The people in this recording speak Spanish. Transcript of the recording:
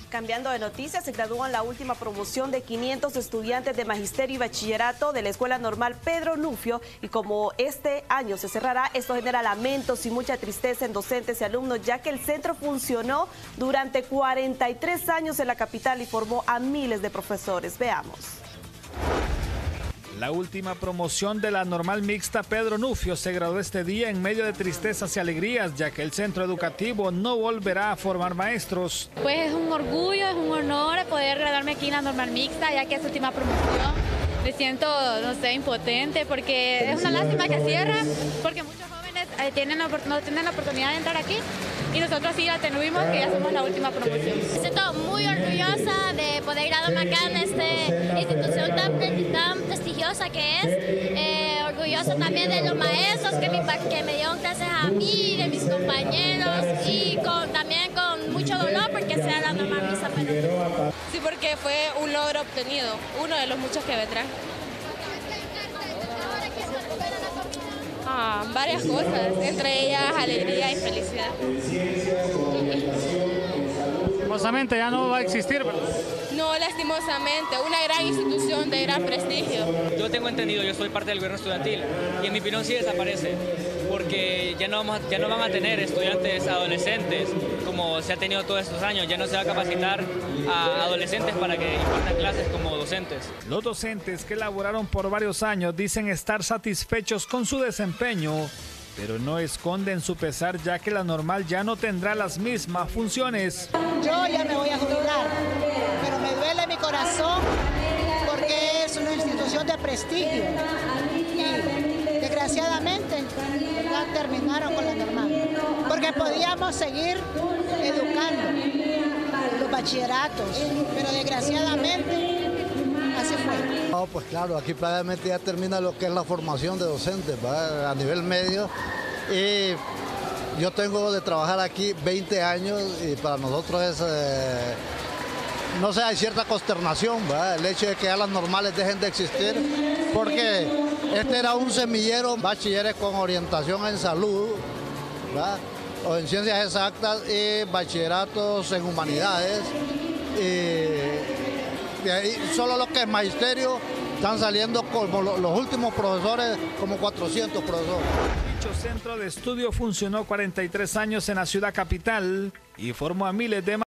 Cambiando de noticias, se gradúan la última promoción de 500 estudiantes de Magisterio y Bachillerato de la Escuela Normal Pedro Nufio, y como este año se cerrará, esto genera lamentos y mucha tristeza en docentes y alumnos, ya que el centro funcionó durante 43 años en la capital y formó a miles de profesores. Veamos. La última promoción de la Normal Mixta Pedro Nufio se graduó este día en medio de tristezas y alegrías, ya que el centro educativo no volverá a formar maestros. Pues es un orgullo, es un honor poder graduarme aquí en la Normal Mixta, ya que es última promoción. Me siento, no sé, impotente, porque es una lástima que cierra, porque muchos jóvenes no tienen la oportunidad de entrar aquí, y nosotros sí la tuvimos, que ya somos la última promoción. Me siento muy orgullosa de poder graduarme acá en esta institución tan prestigiosa que es. Orgullosa también de los maestros que me dieron clases a mí, de mis compañeros, y también con mucho dolor porque sea la Normal Mixta Pedro Nufio. Sí, porque fue un logro obtenido, uno de los muchos que vendrán. Varias cosas, entre ellas alegría y felicidad. Lastimosamente ya no va a existir, ¿verdad? No, lastimosamente, una gran institución de gran prestigio. Yo tengo entendido, yo soy parte del gobierno estudiantil y en mi opinión sí desaparece, porque ya no van a tener estudiantes adolescentes como se ha tenido todos estos años, ya no se va a capacitar a adolescentes para que impartan clases como docentes. Los docentes que laboraron por varios años dicen estar satisfechos con su desempeño, pero no esconden su pesar, ya que la Normal ya no tendrá las mismas funciones. Yo ya me voy a jubilar, pero me duele mi corazón porque es una institución de prestigio y desgraciadamente ya terminaron con la Normal, porque podíamos seguir educando los bachilleratos, pero desgraciadamente así fue. No, pues claro, aquí prácticamente ya termina lo que es la formación de docentes, ¿va? A nivel medio. Y yo tengo de trabajar aquí 20 años y para nosotros es, no sé, hay cierta consternación, ¿va? El hecho de que ya las normales dejen de existir, porque este era un semillero, bachilleres con orientación en salud, ¿va? O en ciencias exactas y bachilleratos en humanidades. Y ahí, solo lo que es magisterio, están saliendo como los últimos profesores, como 400 profesores. Dicho centro de estudio funcionó 43 años en la ciudad capital y formó a miles de